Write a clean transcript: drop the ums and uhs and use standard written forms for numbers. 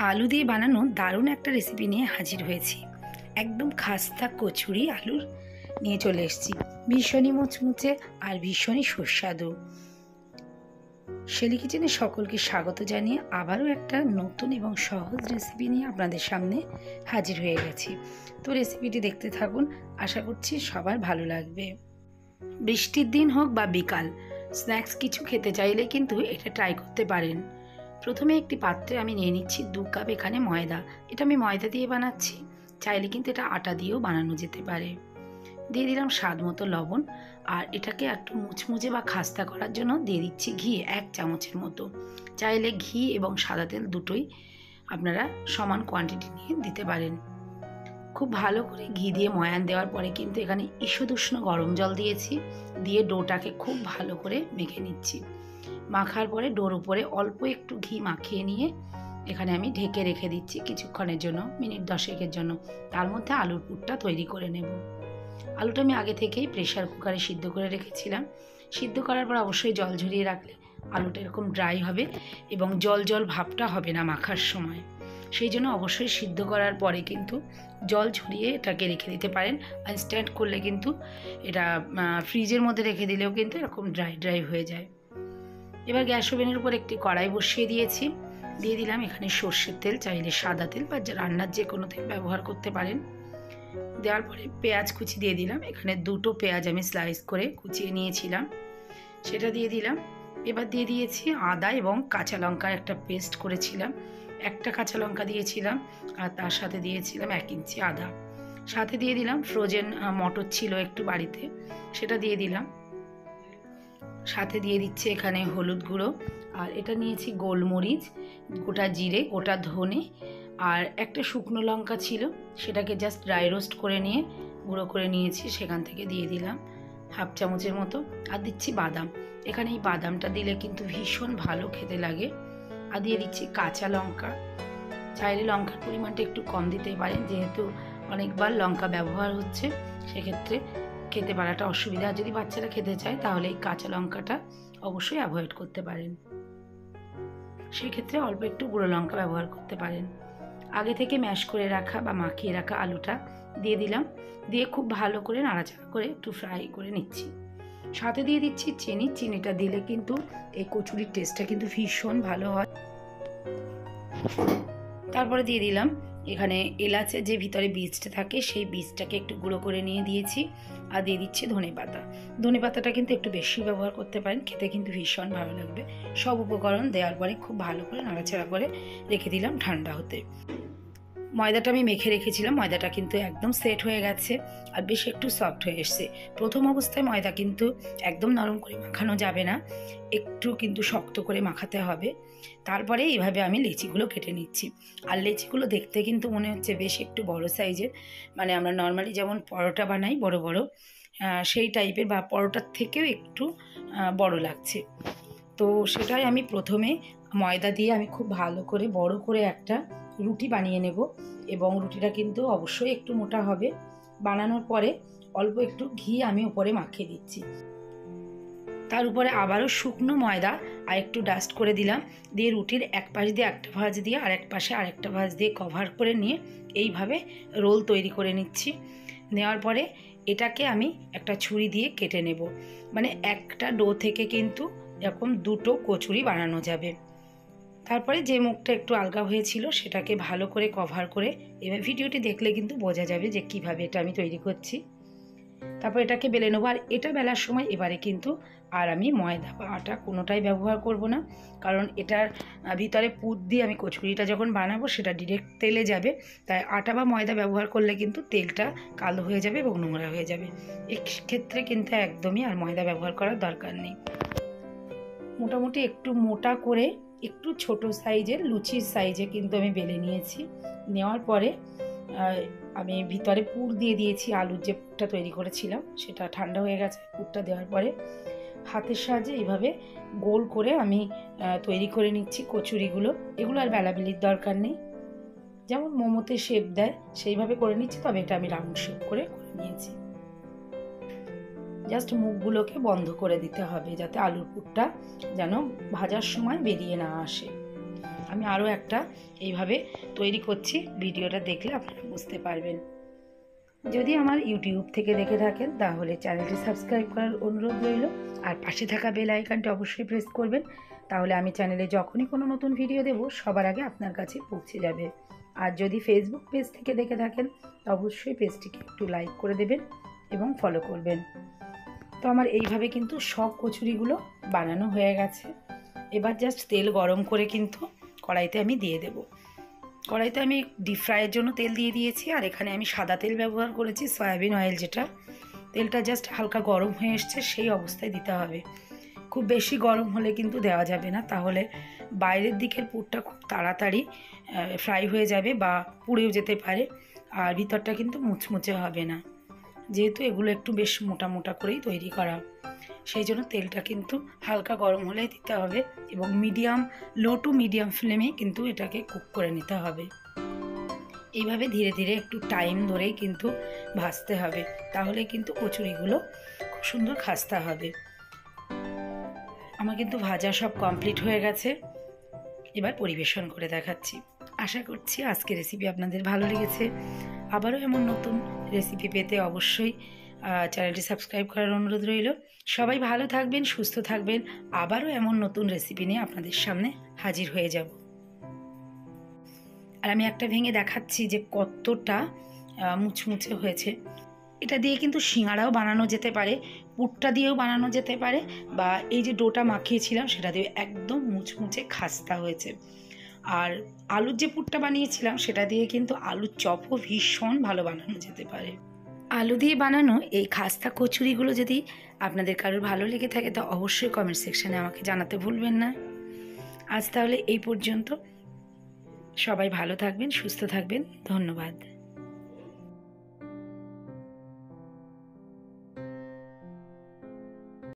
আলু দিয়ে বানানো দারুণ একটা রেসিপি নিয়ে হাজির হয়েছি। একদম খাস্তা কচুরি আলুর নিয়ে চলে এসেছি। ভীষণই মুচমুচে আর ভীষণই সুস্বাদু। শেলি কিচেনে সকলকে স্বাগত জানিয়ে আবারও একটা নতুন এবং সহজ রেসিপি নিয়ে আপনাদের সামনে হাজির হয়ে গেছি। তো রেসিপিটি দেখতে থাকুন, আশা করছি সবার ভালো লাগবে। বৃষ্টির দিন হোক বা বিকাল, স্ন্যাক্স কিছু খেতে চাইলে কিন্তু এটা ট্রাই করতে পারেন। প্রথমে একটি পাত্রে আমি নিয়ে নিচ্ছি 2 কাপ এখানে ময়দা। এটা আমি ময়দা দিয়ে বানাচ্ছি, চাইলে কিন্তু এটা আটা দিয়েও বানানো যেতে পারে। দিয়ে দিলাম স্বাদ মতো লবণ, আর এটাকে একটু মুচমুচে বা খাস্তা করার জন্য দিয়ে দিচ্ছি ঘি 1 চামচের মতো। চাইলে ঘি এবং সাদা তেল দুটোই আপনারা সমান কোয়ান্টিটি নিয়ে দিতে পারেন। খুব ভালো করে ঘি দিয়ে ময়ান দেওয়ার পরে কিন্তু এখানে ঈষদুষ্ণ গরম জল দিয়েছি, দিয়ে ডোটাকে খুব ভালো করে মেখে নিচ্ছি। মাখার পরে ডোর উপরে অল্প একটু ঘি মাখিয়ে নিয়ে এখানে আমি ঢেকে রেখে দিচ্ছি কিছুক্ষণের জন্য, মিনিট 10-এর জন্য। তার মধ্যে আলুর পুরটা তৈরি করে নেব। আলুটা আমি আগে থেকেই প্রেশার কুকারে সিদ্ধ করে রেখেছিলাম। সিদ্ধ করার পর অবশ্যই জল ঝরিয়ে রাখলে আলুটা এরকম ড্রাই হবে এবং জল জল ভাবটা হবে না মাখার সময়। সেই জন্য অবশ্যই সিদ্ধ করার পরে কিন্তু জল ঝরিয়ে এটাকে রেখে দিতে পারেন। ইনস্ট্যান্ট করলে কিন্তু এটা ফ্রিজের মধ্যে রেখে দিলেও কিন্তু এরকম ড্রাই হয়ে যায়। এবার গ্যাস ওভেনের উপর একটি কড়াই বসিয়ে দিয়েছি। দিয়ে দিলাম এখানে সর্ষের তেল, চাইলে সাদা তেল বা রান্নার যে কোনো তেল ব্যবহার করতে পারেন। দেওয়ার পরে পেঁয়াজ কুচি দিয়ে দিলাম। এখানে 2টো পেঁয়াজ আমি স্লাইস করে কুচিয়ে নিয়েছিলাম, সেটা দিয়ে দিলাম। এবার দিয়ে দিয়েছি আদা এবং কাঁচা লঙ্কার একটা পেস্ট করেছিলাম, একটা কাঁচা লঙ্কা দিয়েছিলাম, আর তার সাথে দিয়েছিলাম 1 ইঞ্চি আদা। সাথে দিয়ে দিলাম ফ্রোজেন মটর ছিল একটু বাড়িতে, সেটা দিয়ে দিলাম। সাথে দিয়ে দিচ্ছি এখানে হলুদ গুঁড়ো, আর এটা নিয়েছি গোলমরিচ, গোটা জিরে, গোটা ধনে, আর একটা শুকনো লঙ্কা ছিল, সেটাকে জাস্ট ড্রাই রোস্ট করে নিয়ে গুঁড়ো করে নিয়েছি, সেখান থেকে দিয়ে দিলাম 1/2 চামচের মতো। আর দিচ্ছি বাদাম। এখানে এই বাদামটা দিলে কিন্তু ভীষণ ভালো খেতে লাগে। আর দিয়ে দিচ্ছি কাঁচা লঙ্কা। চাইলে লঙ্কার পরিমাণটা একটু কম দিতে পারেন, যেহেতু অনেকবার লঙ্কা ব্যবহার হচ্ছে, সেক্ষেত্রে খেতে পারাটা অসুবিধা। যদি বাচ্চারা খেতে চায় তাহলে এই কাঁচা লঙ্কাটা অবশ্যই অ্যাভয়েড করতে পারেন, সেক্ষেত্রে অল্প একটু গুঁড়ো লঙ্কা ব্যবহার করতে পারেন। আগে থেকে ম্যাশ করে রাখা বা মাখিয়ে রাখা আলুটা দিয়ে দিলাম, দিয়ে খুব ভালো করে নাড়াচাড়া করে একটু ফ্রাই করে নিচ্ছি। সাথে দিয়ে দিচ্ছি চিনি। চিনিটা দিলে কিন্তু এই কচুরির টেস্টটা কিন্তু ভীষণ ভালো হয়। তারপরে দিয়ে দিলাম এখানে এলাচের যে ভিতরে বীজটা থাকে, সেই বীজটাকে একটু গুঁড়ো করে নিয়ে দিয়েছি। আর দিয়ে দিচ্ছি ধনেপাতা। ধনেপাতাটা কিন্তু একটু বেশি ব্যবহার করতে পারেন, খেতে কিন্তু ভীষণ ভালো লাগবে। সব উপকরণ দেওয়ার পরে খুব ভালো করে নাড়াচাড়া করে রেখে দিলাম ঠান্ডা হতে। ময়দাটা আমি মেখে রেখেছিলাম, ময়দাটা কিন্তু একদম সেট হয়ে গেছে আর বেশ একটু সফট হয়ে এসছে। প্রথম অবস্থায় ময়দা কিন্তু একদম নরম করে মাখানো যাবে না, একটু কিন্তু শক্ত করে মাখাতে হবে। তারপরে এইভাবে আমি লেচিগুলো কেটে নিচ্ছি। আর লেচিগুলো দেখতে কিন্তু মনে হচ্ছে বেশ একটু বড় সাইজের, মানে আমরা নর্মালি যেমন পরোটা বানাই বড় বড়, সেই টাইপের বা পরোটার থেকেও একটু বড় লাগছে। তো সেটাই আমি প্রথমে ময়দা দিয়ে আমি খুব ভালো করে বড় করে একটা রুটি বানিয়ে নেব, এবং রুটিটা কিন্তু অবশ্যই একটু মোটা হবে। বানানোর পরে অল্প একটু ঘি আমি উপরে মাখিয়ে দিচ্ছি, তার উপরে আবারও শুকনো ময়দা আর একটু ডাস্ট করে দিলাম। দিয়ে রুটির এক পাশ দিয়ে একটা ভাঁজ দিয়ে আর এক পাশে আরেকটা ভাঁজ দিয়ে কভার করে নিয়ে এইভাবে রোল তৈরি করে নিচ্ছি। নেওয়ার পরে এটাকে আমি একটা ছুরি দিয়ে কেটে নেব, মানে একটা ডো থেকে কিন্তু এরকম 2টো কচুরি বানানো যাবে। তারপরে যে মুখটা একটু আলগা হয়েছিল সেটাকে ভালো করে কভার করে, এবার ভিডিওটি দেখলে কিন্তু বোঝা যাবে যে কিভাবে এটা আমি তৈরি করছি। তারপর এটাকে বেলে নেবো। আর এটা বেলার সময় এবারে কিন্তু আর আমি ময়দা বা আটা কোনোটাই ব্যবহার করব না, কারণ এটার ভিতরে পুর দিয়ে আমি কচুরিটা যখন বানাবো সেটা ডিরেক্ট তেলে যাবে। তাই আটা বা ময়দা ব্যবহার করলে কিন্তু তেলটা কালো হয়ে যাবে এবং নোংরা হয়ে যাবে। এক্ষেত্রে কিন্তু একদমই আর ময়দা ব্যবহার করার দরকার নেই। মোটামুটি একটু মোটা করে একটু ছোট সাইজের লুচির সাইজে কিন্তু আমি বেলে নিয়েছি। নেওয়ার পরে আমি ভিতরে পুর দিয়ে দিয়েছি। আলুর যে পুরটা তৈরি করেছিলাম সেটা ঠান্ডা হয়ে গেছে। পুরটা দেওয়ার পরে হাতের সাহায্যে এইভাবে গোল করে আমি তৈরি করে নিচ্ছি কচুরিগুলো। এগুলো আর বেলাবেলির দরকার নেই, যেমন মোমোতে শেপ দেয় সেইভাবে করে নিচ্ছি, তবে এটা আমি রাউন্ড শেপ করে নিয়েছি। জাস্ট মুখগুলোকে বন্ধ করে দিতে হবে, যাতে আলুর পুরটা যেন ভাজার সময় বেরিয়ে না আসে। আমি আরও একটা এইভাবে তৈরি করছি, ভিডিওটা দেখলে আপনারা বুঝতে পারবেন। যদি আমার ইউটিউব থেকে দেখে থাকেন তাহলে চ্যানেলটি সাবস্ক্রাইব করার অনুরোধ রইল, আর পাশে থাকা বেল আইকনটি অবশ্যই প্রেস করবেন, তাহলে আমি চ্যানেলে যখনই কোনো নতুন ভিডিও দেব সবার আগে আপনার কাছে পৌঁছে যাবে। আর যদি ফেসবুক পেজ থেকে দেখে থাকেন তো অবশ্যই পেজটিকে একটু লাইক করে দেবেন এবং ফলো করবেন। তো আমার এইভাবে কিন্তু সব কচুরিগুলো বানানো হয়ে গেছে। এবার জাস্ট তেল গরম করে কিন্তু কড়াইতে আমি দিয়ে দেব। কড়াইতে আমি ডিপ ফ্রাইয়ের জন্য তেল দিয়ে দিয়েছি, আর এখানে আমি সাদা তেল ব্যবহার করেছি, সয়াবিন অয়েল যেটা। তেলটা জাস্ট হালকা গরম হয়ে এসছে সেই অবস্থায় দিতে হবে। খুব বেশি গরম হলে কিন্তু দেওয়া যাবে না, তাহলে বাইরের দিকের পুরটা খুব তাড়াতাড়ি ফ্রাই হয়ে যাবে বা পুড়েও যেতে পারে, আর ভিতরটা কিন্তু মুচমুচে হবে না, যেহেতু এগুলো একটু বেশ মোটা মোটা করেই তৈরি করা। সেই জন্য তেলটা কিন্তু হালকা গরম হলেই দিতে হবে এবং লো টু মিডিয়াম ফ্লেমে কিন্তু এটাকে কুক করে নিতে হবে। এইভাবে ধীরে ধীরে একটু টাইম ধরেই কিন্তু ভাজতে হবে, তাহলে কিন্তু কচুরিগুলো খুব সুন্দর খাস্তা হবে। আমার কিন্তু ভাজা সব কমপ্লিট হয়ে গেছে, এবার পরিবেশন করে দেখাচ্ছি। আশা করছি আজকের রেসিপি আপনাদের ভালো লেগেছে। আবারও এমন নতুন রেসিপি পেতে অবশ্যই চ্যানেলটি সাবস্ক্রাইব করার অনুরোধ রইল। সবাই ভালো থাকবেন, সুস্থ থাকবেন। আবারও এমন নতুন রেসিপি নিয়ে আপনাদের সামনে হাজির হয়ে যাব। আর আমি একটা ভেঙে দেখাচ্ছি যে কতটা মুচমুচে হয়েছে। এটা দিয়ে কিন্তু সিঙ্গাড়াও বানানো যেতে পারে, পুরটা দিয়েও বানানো যেতে পারে, বা এই যে ডোটা মাখিয়েছিলাম সেটা দিয়ে একদম মুচমুচে খাস্তা হয়েছে। আর আলুর যে পুরটা বানিয়েছিলাম সেটা দিয়ে কিন্তু আলুর চপও ভীষণ ভালো বানানো যেতে পারে। আলু দিয়ে বানানো এই খাস্তা কচুরিগুলো যদি আপনাদের কারোর ভালো লেগে থাকে তো অবশ্যই কমেন্ট সেকশানে আমাকে জানাতে ভুলবেন না। আজ তাহলে এই পর্যন্ত। সবাই ভালো থাকবেন, সুস্থ থাকবেন। ধন্যবাদ।